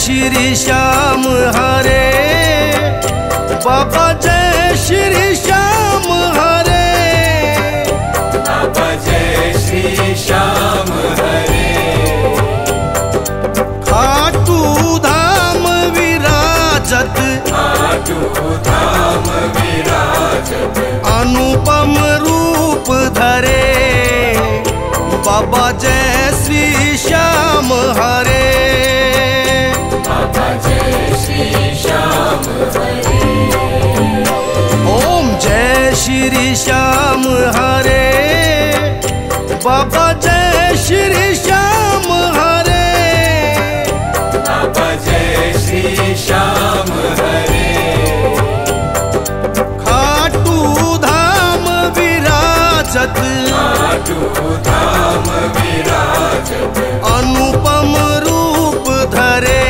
श्री श्याम हरे, बाबा जय श्री श्याम हरे, बाबा जय श्री श्याम हरे। खाटू धाम विराजत, खाटू धाम विराजत, अनुपम रूप धरे, बाबा जय श्री श्याम हरे, बाबा जय श्री श्याम हरे। ओम जय श्री श्याम हरे, बाबा जय श्री श्याम हरे, बाबा जय श्री श्याम हरे। खाटू धाम विराजत, खाटू धाम विराजत, अनुपम रूप धरे,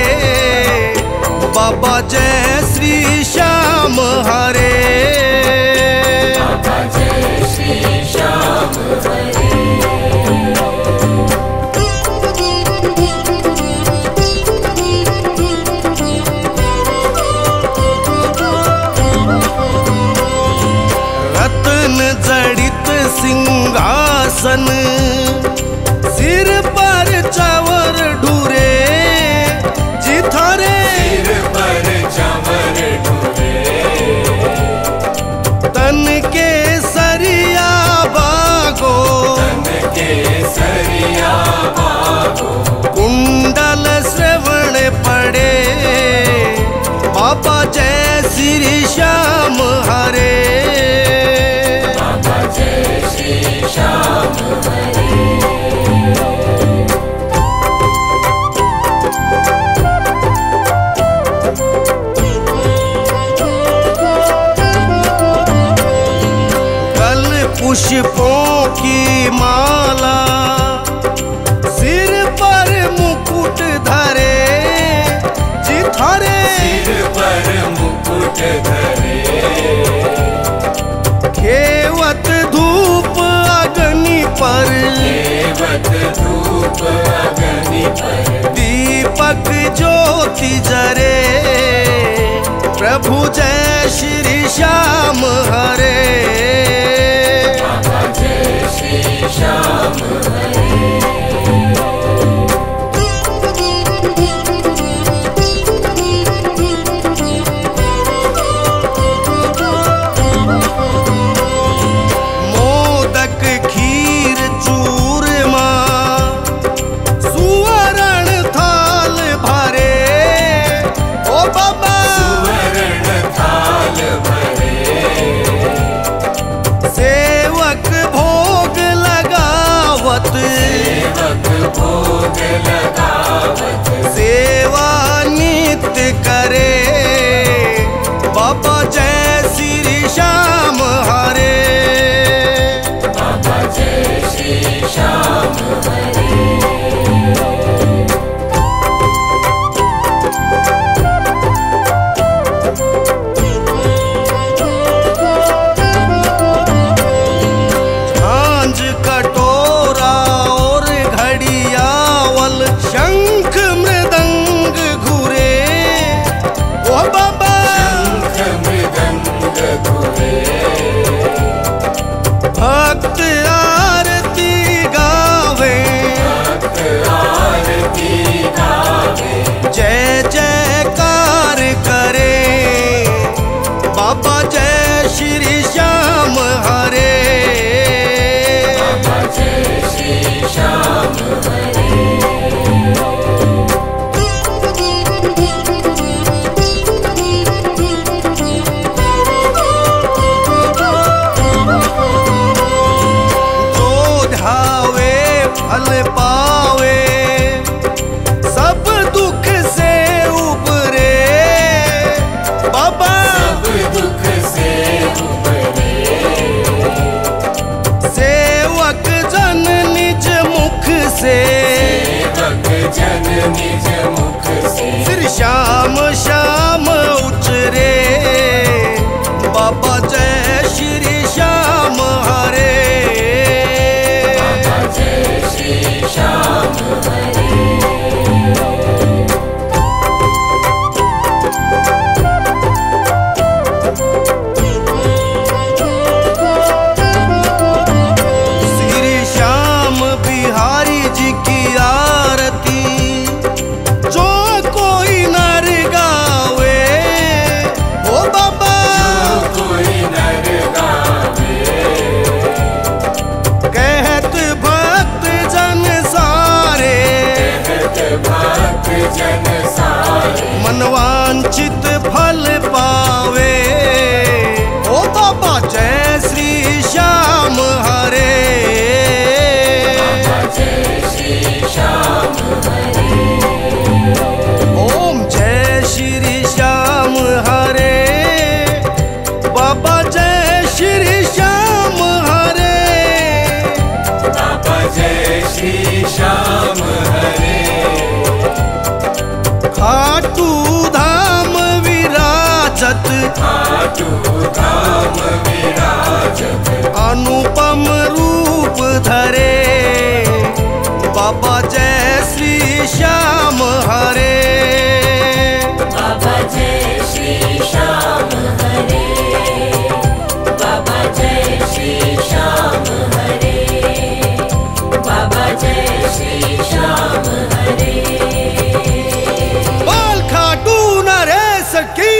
बाबा जय श्री श्याम हरे, बाबा जय श्री श्याम हरे। रत्न जड़ित सिंहासन, सिर पर चवर ढूरे, जिथारे सिर पर चवर ढूरे, तन के सरिया बागो, तन के सरिया बागो, कुंडल श्रवण पड़े, बाबा जय श्री श्याम हरे, बाबा जय श्री श्याम हरे। कल पुष्पों की माला, सिर पर मुकुट धरे, जिथारे सिर पर मुकुट धरे, खेवत धूप अग्नि पर, देवत धूप अग्नि पर, दीपक ज्योति जरे, प्रभु जय श्री श्याम हरे, बाबा जय श्री श्याम हरे। मोदक खीर चूरमा, सुवर्ण थाल भरे, ओ बाबा सुवर्ण थाल भरे, सेवक भोग लगावत, सेवक भोग लगावत, सेवा नित्य करे, बाबा जय श्री श्याम हरे, बाबा जय श्री श्याम हरे। झांझ कटोरा और घड़ियावल, शंख मृदंग घुरे, ओ बाबा शंख मृदंग घुरे, भक्त आरती गावे, भक्त आरती गावे, जय जयकार करे, बाबा जय श्री श्याम हरे, बाबा जय श्री श्याम हरे। जो ध्यावे फल पावे, सब दुख से उबरे, बाबा सब दुख से उबरे, सेवक जन निज मुख से, सेवक जन निज मुख से, श्री श्याम श्याम उचरे, बाबा जय श्री श्याम हरे, बाबा जय श्री श्याम हरे। विराजत, खाटू धाम विराजत, अनुपम रूप धरे, बाबा जय श्री श्याम हरे। बाबा जय श्री श्याम हरे, बाबा जय श्री श्याम हरे, बाबा जय श्री श्याम हरे। बाल खाटू नरेश की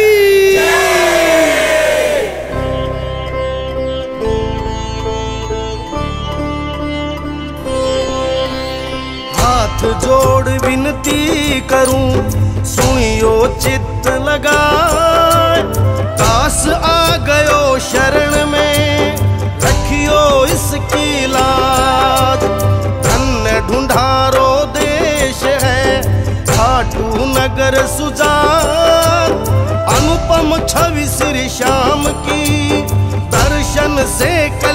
हाथ जोड़ विनती करूं, सुनियो चित्त लगाए, दास आ गयो शरण में, रखियो इसकी लाज। धन्य ढूंढारो देश है खाटू नगर सुजान, अनुपम छवि श्री श्याम की, दर्शन से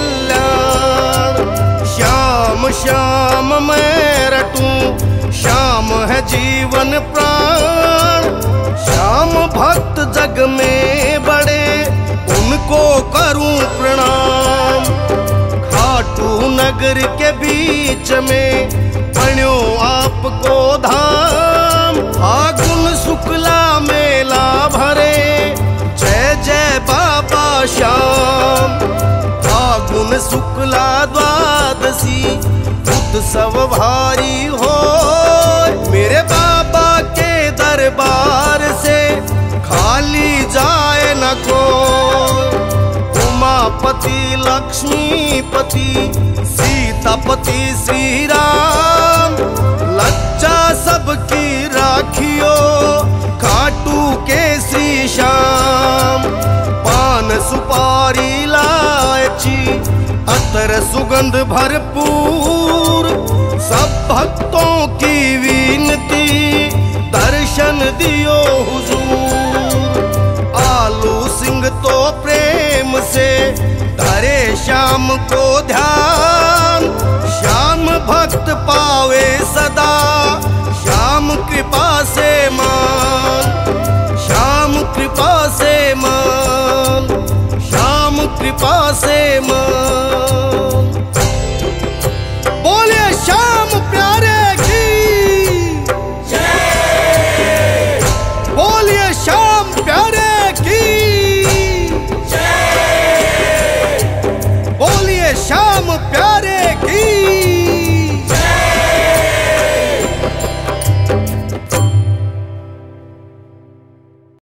कल्याण। श्याम श्याम मैं रटूं, श्याम है जीवन प्राण, श्याम भक्त जग में बड़े, उनको करूं प्रणाम। खाटू नगर के बीच में बन्यो आपको धाम, फागुन शुक्ला मेला भरे, जय जय बाबा श्याम। फागुन शुक्ला द्वादशी उत्सव भारी हो, मेरे बाबा के दरबार से खाली जाए न कोई। उमापति लक्ष्मीपति सीतापति श्री राम, लज्जा सबकी राखियो खाटू के श्री श्याम। पान सुपारी लायची अतर सुगंध भरपूर, सब भक्तों की विनती दर्शन दियो हुजूर। आलू सिंह तो प्रेम से धरे श्याम को ध्यान, श्याम भक्त पावे सदा श्याम कृपा से मान। श्याम कृपा से मान, श्याम कृपा से मान।